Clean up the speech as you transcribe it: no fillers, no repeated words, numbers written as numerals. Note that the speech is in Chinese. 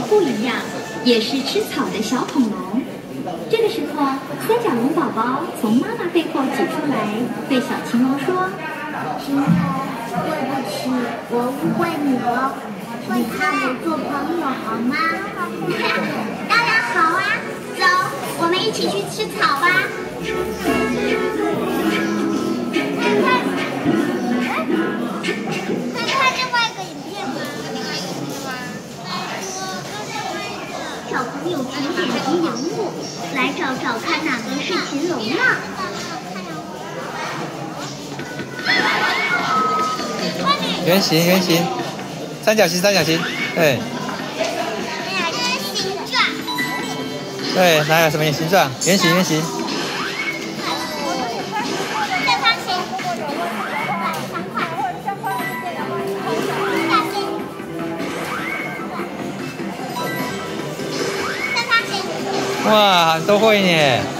布一样，也是吃草的小恐龙。这个时候，三角龙宝宝从妈妈背后挤出来，对小青龙说：“ 青龙，对不起，我误会你了。你和我做朋友好吗？” 当然好啊，走，我们一起去吃草吧。看另外一个影片吗？ 小朋友请点击荧幕来找找看哪个是禽龙呢？ 圆形，圆形，三角形，三角形，对。 形状。 对，哪有什么形状？圆形，圆形。 正方形。 哇，都会呢。